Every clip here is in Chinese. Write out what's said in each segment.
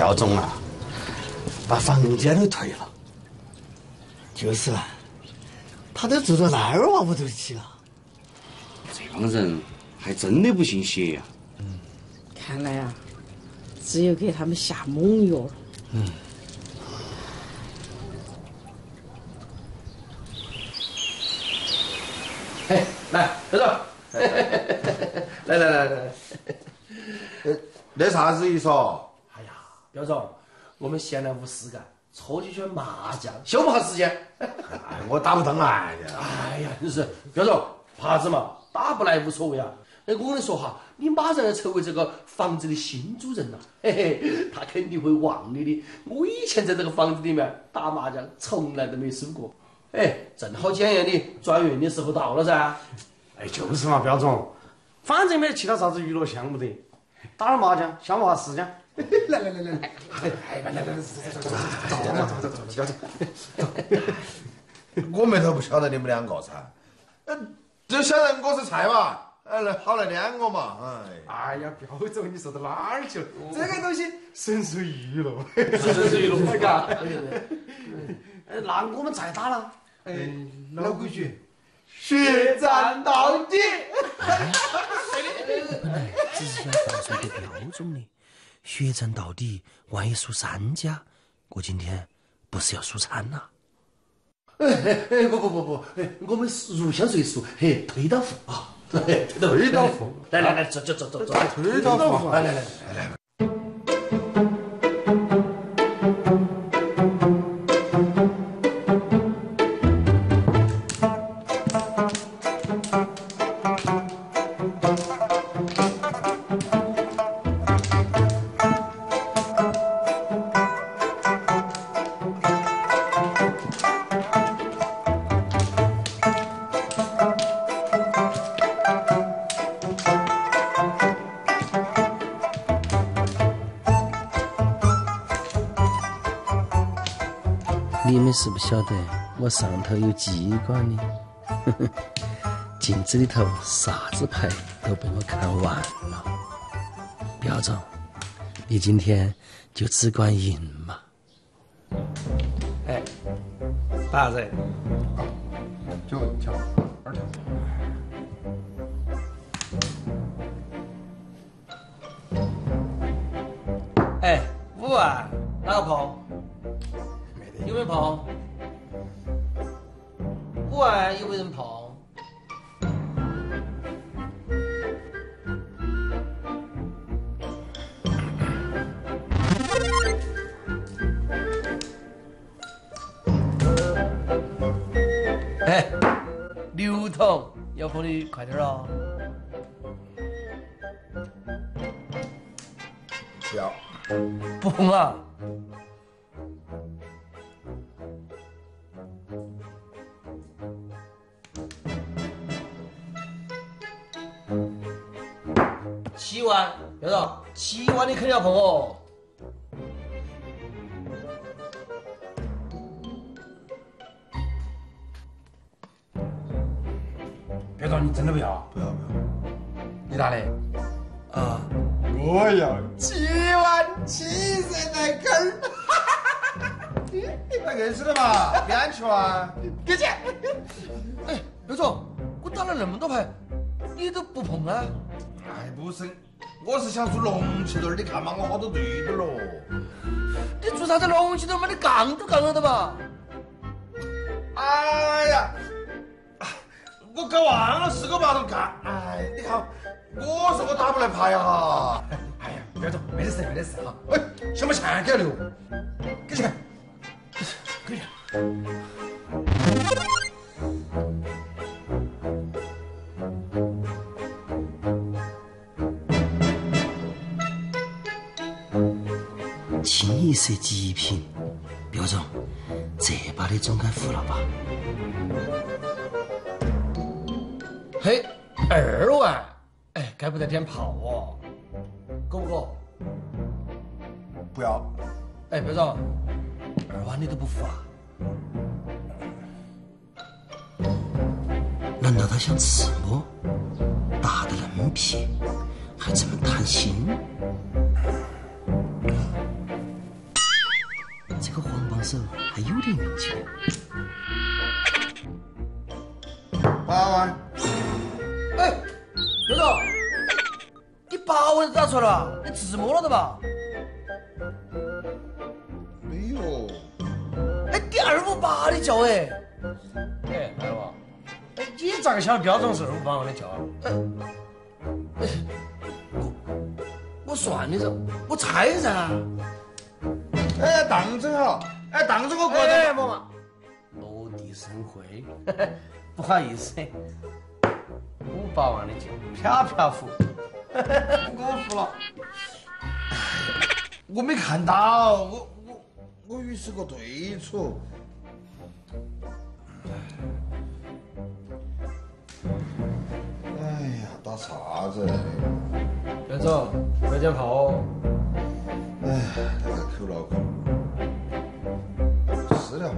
彪总啊，把房间都退了。 就是啊，他都住到那儿娃屋头去了。 这帮人还真的不信邪呀。 看来啊，只有给他们下猛药了。 哎，来，刘总，来， 那啥子意思哦？ 哎呀，彪总，我们闲来无事干，搓几圈麻将，消磨下时间。 哎，我打不上来的。 哎呀，就是彪总，怕子嘛，打不来无所谓啊。哎，我跟你说哈，你马上要成为这个房子的新主人了，嘿嘿，他肯定会忘你的。我以前在这个房子里面打麻将，从来都没输过。哎，正好检验你转运的时候到了噻。 哎，就是嘛，彪总，反正没得其他啥子娱乐项目的，打点麻将消磨下时间。 来，走。我们都不晓得你们两个噻，就晓得我是菜嘛，来好来两个嘛， 哎呀，彪总，你说到哪儿去了？这个东西纯属娱乐， 嘎。 那我们再打了。 老规矩， 血战到底。 只是想放松给彪总的，血战到底，万一输3家，我今天不是要输惨了？ 不，我们入乡随俗，嘿，推倒副啊，对，推倒副，来，走， 推倒副， 来。 你们是不晓得我上头有机关的，镜子里头啥子牌都被我看完了。彪总，你今天就只管赢嘛。 哎，啥子？ 就跳2条。 哎，5万，哪个碰？有没有碰？5万有没有人碰？哎，刘同，要碰的快点哦！ 不要， 不碰啊！7万，彪总，7万你肯定要碰哦。 彪总，你真的不要？ 不要， 你打的？ 啊， 我要77000来根儿。那硬是的嘛，给安全啊！ 给钱！哎，彪总，我打了那么多牌，你都不碰啊？ 哎，不是，我是想出龙气队儿，你看嘛，我好多对的喽。 你做啥子龙气队嘛？你杠都杠了的嘛？ 哎呀，我搞忘了4个八都干。哎，你看，我说我打不来牌哈。 哎呀，彪总，没得事哈。 喂，想不钱给他留，给钱。 给钱。 清一色极品，彪总，这把你总该服了吧？ 嘿，2万，哎，该不得点炮哦，够不够？ 不要。 哎，彪总，2万你都不服啊？ 难道他想吃我？大得那么皮，还这么贪心？ 这个黄帮手还有点运气。 8万。 哎，刘总，你8万打出来了，你自摸了的吧？ 没有。 哎，你258的叫哎。 哎，来吧。哎，你咋个晓得标准是258万的叫啊？ 我算的噻，我猜噻。 哎，当真好，哎，当真我过哎， 得。 妈妈， 落地生灰。 不好意思，58万的叫，飘飘服。 我服了。我没看到，我以为是个对处。哎呀，打啥子？ 刘总，快点跑哦。 哎，那个口牢口。是了。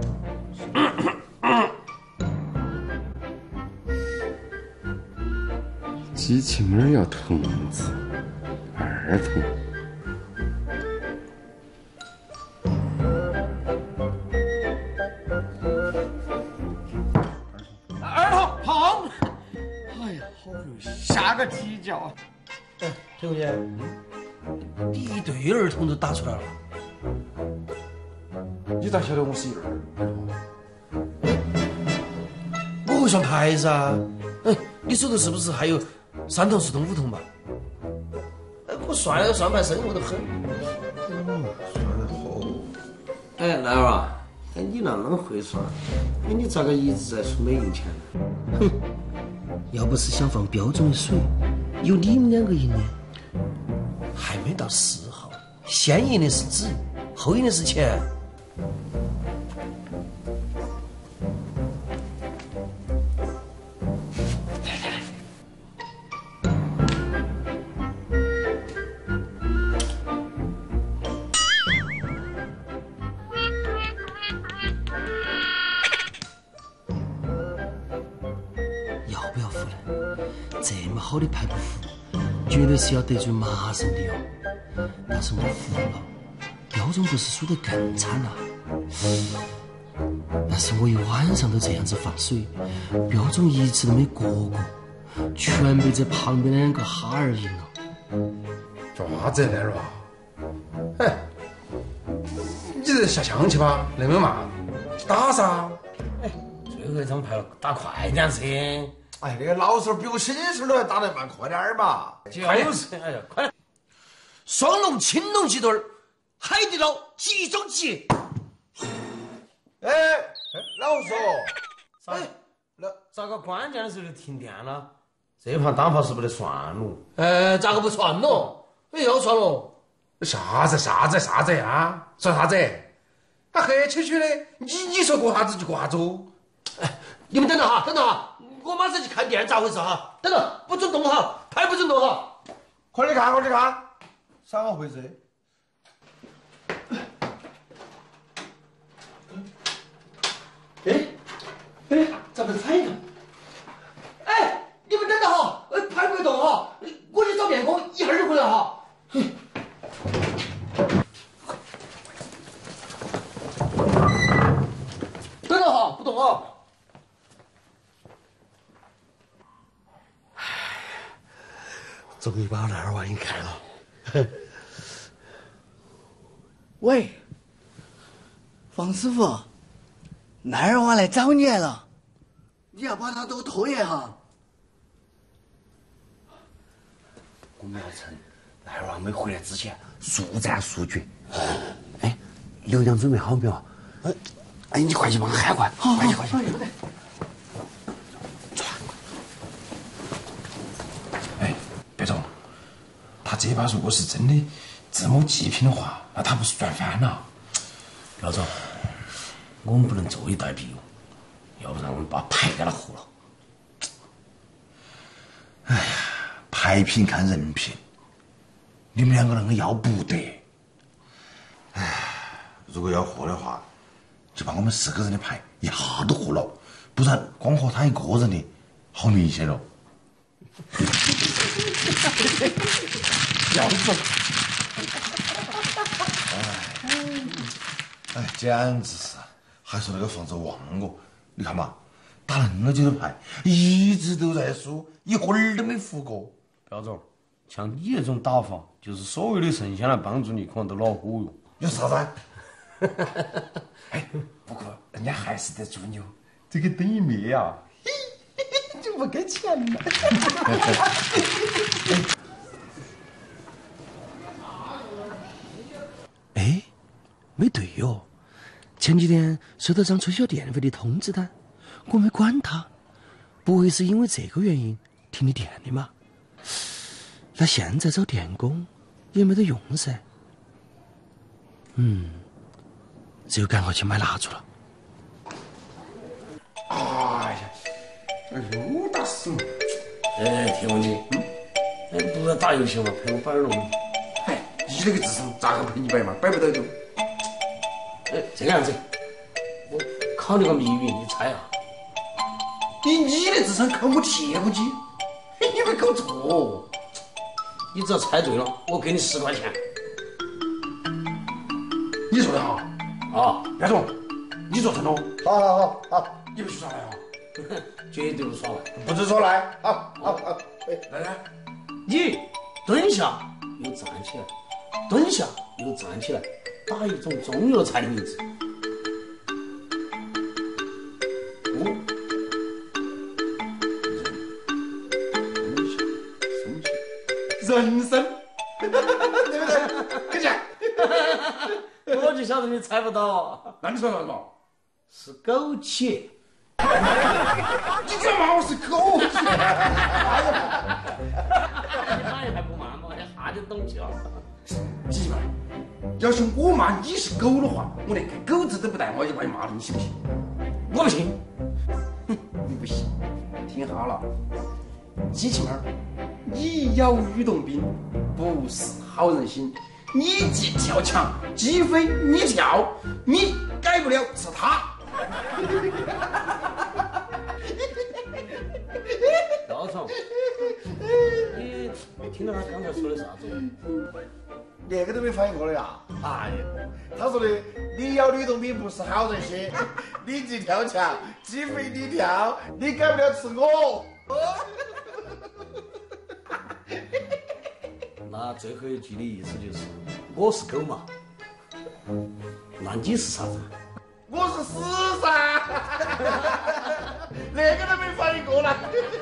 机器猫要童子，儿童。 儿童跑！哎呀，好容易下个鸡叫。 哎，陈红姐，你一对儿童都打出来了。 你咋晓得我是一儿？ 我会算牌噻。哎，你手头是不是还有3筒、4筒、5筒吧？哎，我算了算盘生活得很。 算得好。 哎，来儿啊，哎，你那么会算，哎，你咋个一直在输没赢钱呢？ 哼，要不是想放标准的水，有你们2个赢的。 还没到4号，先赢的是纸，后赢的是钱。 要不要服呢？这么好的牌不服，绝对是要得罪麻人的哟。但是我服了，标准不是输得更惨了？但是我一晚上都这样子放水，标准一次都没过过，全被这旁边的2个哈儿赢了。 做啥子来了？哎，你这下象棋吧？那么慢，打噻。 最后一张牌了，打快点噻！ 哎，那个老手比我新手都还打得慢，快点儿吧！ 就是，哎呀，快点！ 双龙、青龙鸡腿儿，海底捞集中集。 哎，老手， 哎，那咋个关键的时候就停电了？这盘打炮是不得算了？ 咋个不算咯？哎，要算咯。 啥子啊？算啥子？啊，黑黢黢的，你说过啥子就过啥子哦。 哎，你们等等哈，我马上去看店咋回事哈。等等，不准动哈，牌不准动哈。 快点看，啥么回事？ 哎，咋不反应？哎，你们等等哈，牌不动哈，我去找电工，一会儿就回来哈。等等哈，不动哈。终于把那2万赢开了。 喂，方师傅，那2万来找你来了，你要把他都拖一下。 我们要趁赖娃没回来之前速战速决。哎，刘娘准备好没有？哎，你快去帮他喊快，快去！ 哎，别动！他这把如果是真的自谋极品的话，那他不是赚翻了？ 姚总，我们不能坐以待毙哦，要不然我们把牌给他喝了。 哎呀，牌品看人品，你们2个人要不得。哎，如果要喝的话，就把我们4个人的牌一下都喝了，不然光喝他一个人的，好明显了。姚总， 哎，简直是，还说那个房子旺我，你看嘛，打那么久的牌，一直都在输，一会儿都没服过。 表总，像你这种打法，就是所有的神仙来帮助你，可能都恼火哟。 有啥子？ 哎，不过人家还是得祝你哦。 这个等于灭啊，就不给钱了。 哎，没对哟，前几天收到张催销电费的通知单，我没管他，不会是因为这个原因停你电的嘛？那现在找电工也没得用噻。只有赶快去买蜡烛了。 哎呀，又打死嘛！ 哎，听我你， 哎，不要打游戏嘛，陪我摆龙。 哎，你那个智商咋个陪你摆嘛？摆不到就。 哎，这个样子，我考你个谜语，你猜啊？ 你的智商靠我贴不起，你会搞错。 你只要猜对了，我给你10块钱。 你说的好啊， 袁总，你做成了。 好， 你不许耍赖啊！ 绝对不耍赖。 不准说来。好， 来， 你蹲下又站起来，蹲下又站起来，打一种中药材的名字。 人参，对不对？可见。 我就晓得你猜不到， 那你说什么？ 是枸杞。 你居然骂我是狗！ 你反应还不慢嘛？一下就懂起了。 鸡巴，要是我骂你是狗的话，我连个狗字都不带，我就把你骂了，你信不信？ 我不信。 你不信？听好了，机器猫，你咬吕洞宾不是好人心，你既跳墙，鸡飞你跳，你改不了是他。 老总，你听到他刚才说的啥子？ 那个都没反应过来呀！哎呀，他说的你咬吕洞宾不是好人心，你既跳墙，鸡飞你跳，你改不了是我。 那最后一句的意思就是我是狗嘛？那你是啥子？ 我是死噻，那个都没反应过来。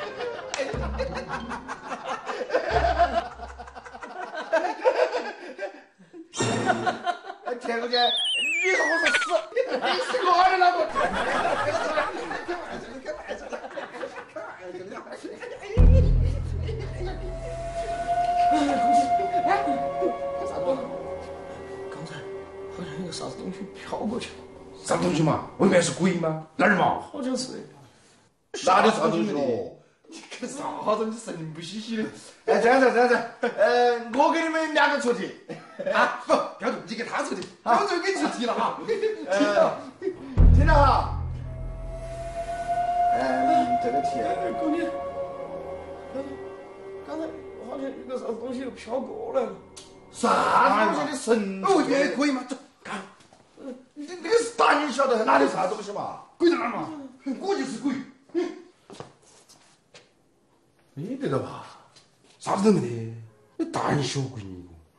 田小姐，你说我是死，你是我的老婆。 刚才好像有个啥子东西飘过去了。 啥东西嘛？外面是鬼吗？哪儿嘛？ 好像是。 哪里啥东西哦？你干啥子？你神不兮兮的。哎，这样子，我给你们2个出题。 啊，不，标准，你给他出题，我就给你出题了哈。 听着哈。这个题。 姑娘，刚才好像有个啥子东西又飘过来了。 啥东西的神？ 我觉得可以嘛，走，看。 你那个是胆小的，哪里啥东西嘛？ 鬼在哪儿嘛？我就是鬼。 没得了吧？ 啥子都没得，你胆小鬼你。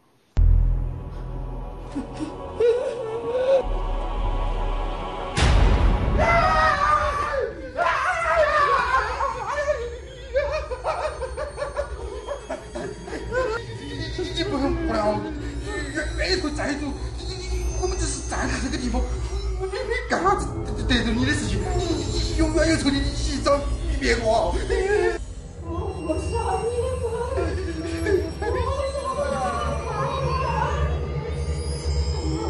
你不用哭了，越头再走，我们只是站在这个地方，我没干啥子得罪你的事情，你永远有仇的，你洗澡你别过。 我杀你吧！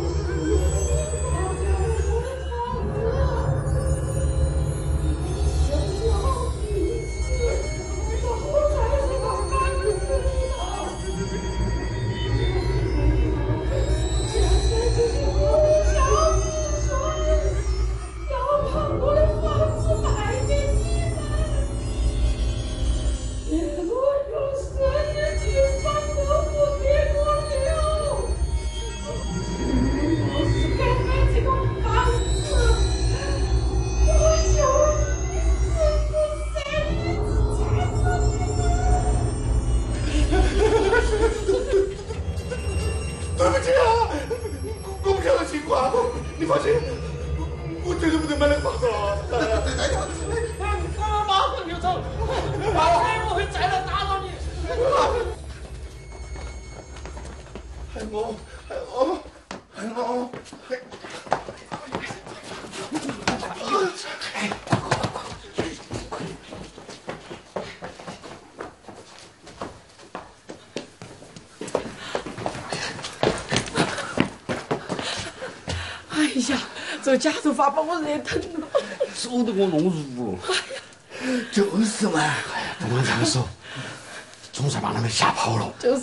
哎呀，这家头发把我热疼了， 手都给我弄入了。 就是嘛， 不能这样说，总算把他们吓跑了。 就是。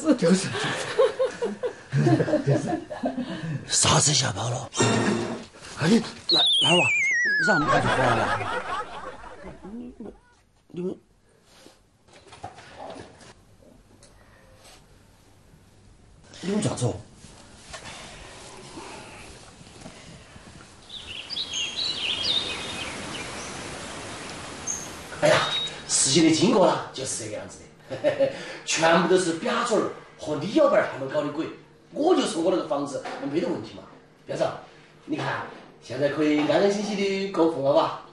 啥子吓跑了？ 哎，来娃，让我们赶紧回来了。你们咋子哦？ 哎呀，事情的经过呢，就是这个样子的，全部都是表嘴儿和李老板他们搞的鬼。我就说我那个房子没得问题嘛，表嫂，你看现在可以安安心心的过户了吧？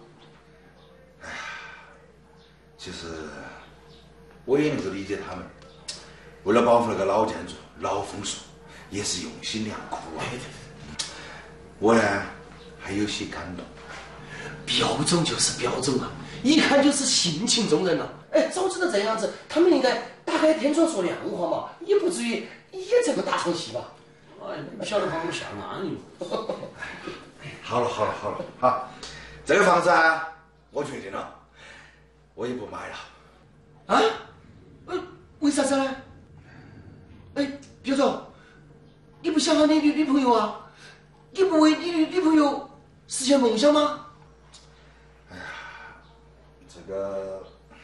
其实我也能够理解他们，为了保护那个老建筑、老风俗，也是用心良苦啊。我呢，还有些感动。 标总就是标总啊，一看就是性情中人啊。哎，早知道这样子，他们应该打开天窗说亮话嘛，也不至于也这么大场戏吧。 哎，不晓得把我们吓哪里？ 好了，好，这个房子啊，我决定了，我也不买了。 啊？为啥子呢？哎，表总，你不想好你的女朋友啊？你不为你的女朋友实现梦想吗？ 哎呀，这个，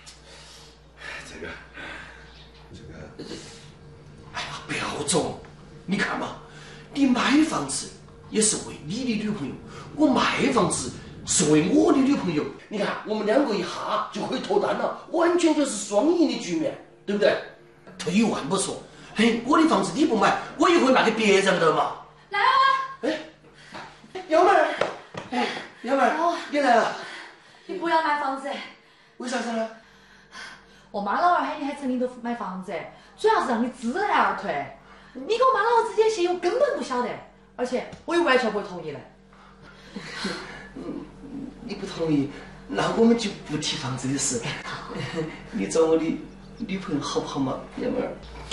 哎呀，表总，你看嘛，你买房子也是为你的女朋友，我卖房子是为我的女朋友。你看，我们两个一下就可以脱单了，完全就是双赢的局面，对不对？退一万步说，嘿，我的房子你不买，我也会卖给别人的嘛。 来啊！ 哎，幺妹儿，哎，幺妹儿，你来了。 你不要买房子， 为啥子呢？ 我妈老二喊你喊陈林都买房子，主要是让你知难而退。你跟我妈老二之间现有根本不晓得，而且我也完全不会同意的。 你不同意，那我们就不提房子的事。你找我的女朋友好不好嘛，幺妹儿？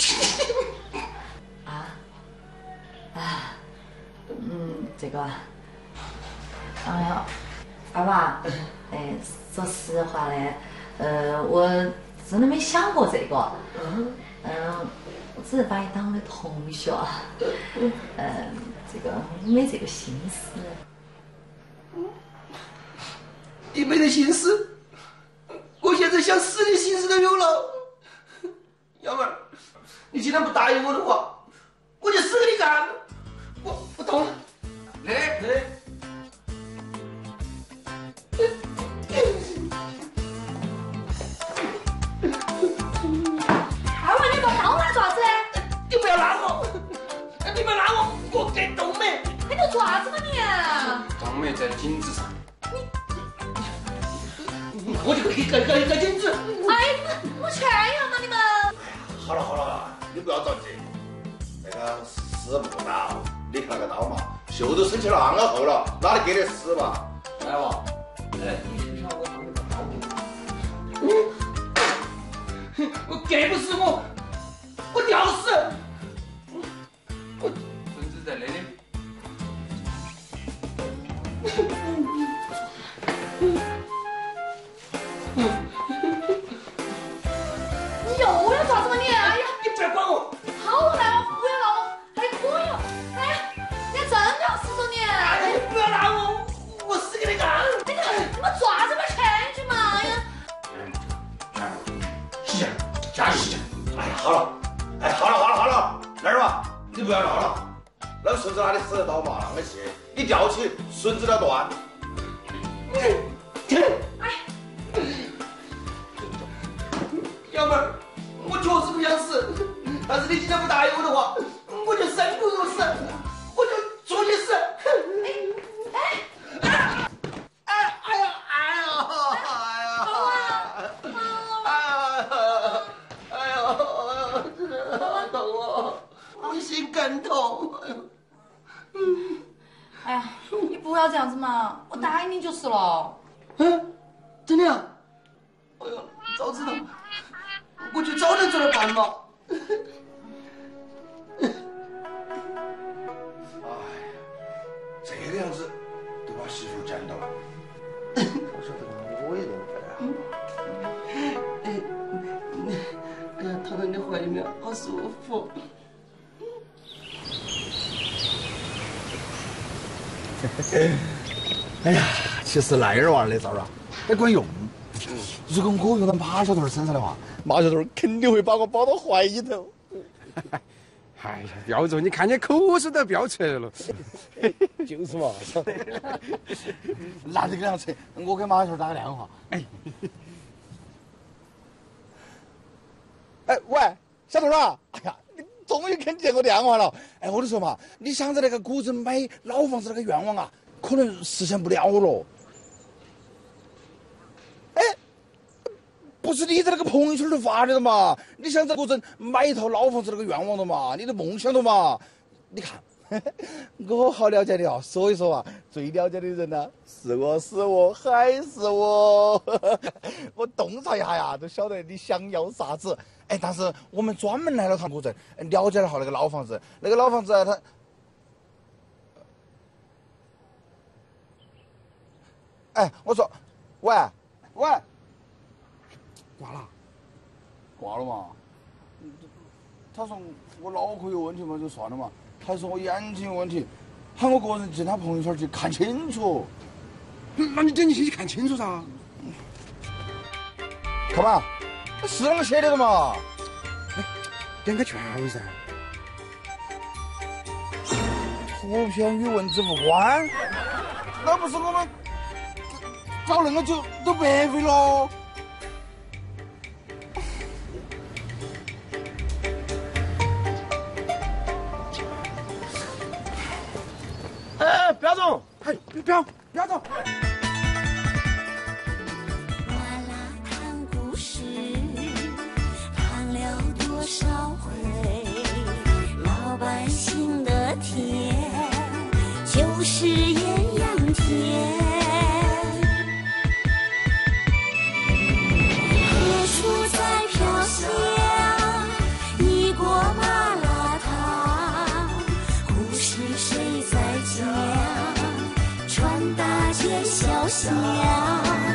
这个，二娃，说实话呢，我真的没想过这个，我只是把你当我的同学，这个没这个心思。 你没得心思，我现在想死的心思都有了。幺妹儿，你既然不答应我的话，我就死给你干。我懂了。 来， 二娃，你把刀拿做啥子？ 你不要拉我，你不要拉我，我给冬梅。 你都做啥子嘛你？ 张梅在颈子上。 我就给个镜子。 哎，我劝呀嘛你们。 好了，你不要着急，那个死不到，你看那个刀嘛，袖都伸起了那么厚了，哪里给得死嘛？ 来娃，你晓不晓得我旁边的刀？ 我给不死我吊死。 孙子在那里。 你又要做啥子嘛你？哎呀， 你不要管我。 好了，来吧，不要拉我，还可以哦。哎，你还真的要死着你？ 哎，不要拉我，我死给你干。 你们做啥子嘛劝一句嘛？哎呀， 洗钱，加洗钱。哎呀，好了，那儿嘛，你不要闹了。那个孙子哪里死得到嘛？那个气，一吊起，孙子都断。 幺妹儿，我确实不想死，但是你既然不答应我的话，我就生不如死，我就出去死。痛啊！我心更痛。 要这样子嘛，我答应你就是了。 嗯，真的啊？哎呦，早知道我就早点做点办嘛。 这个样子都把媳妇捡到了。 我说这个我也认得啊。躺在你怀里面好舒服。 哎呀，其实那儿娃儿的招啊，也管用。如果我用到马小头身上的话，马小头肯定会把我抱到怀里头。 哎呀，标准，你看你口水都飙出来了。 就是嘛。 那这个样子，我给马小头打个电话。哎，喂，小头啊！哎呀，你终于肯接我电话了。哎，我跟你说嘛，你想在那个古镇买老房子那个愿望啊，可能实现不了了。哎，不是你在那个朋友圈头发的嘛？你想在古镇买一套老房子那个愿望的嘛？你的梦想的嘛？你看，我好了解你啊，所以说啊，最了解的人呢、是我还是我。我洞察一下呀，都晓得你想要啥子。哎，但是我们专门来了趟古镇，了解了下那个老房子。那个老房子啊，它，哎，我说，喂，挂了嘛？他说我脑壳有问题嘛，就算了嘛。还说我眼睛有问题，喊我个人进他朋友圈去看清楚。 那你点进去看清楚噻。 看嘛，是啷个写的嘛？ 点个圈噻。 图片与文字无关，那不是我们搞那个就都白费喽。 哎，彪总， 哎，彪总。 哇啦谈故事，谈了多少回？老百姓的甜，就是艳阳天。何处在飘香？一锅麻辣烫，故事谁在讲？传大街小巷。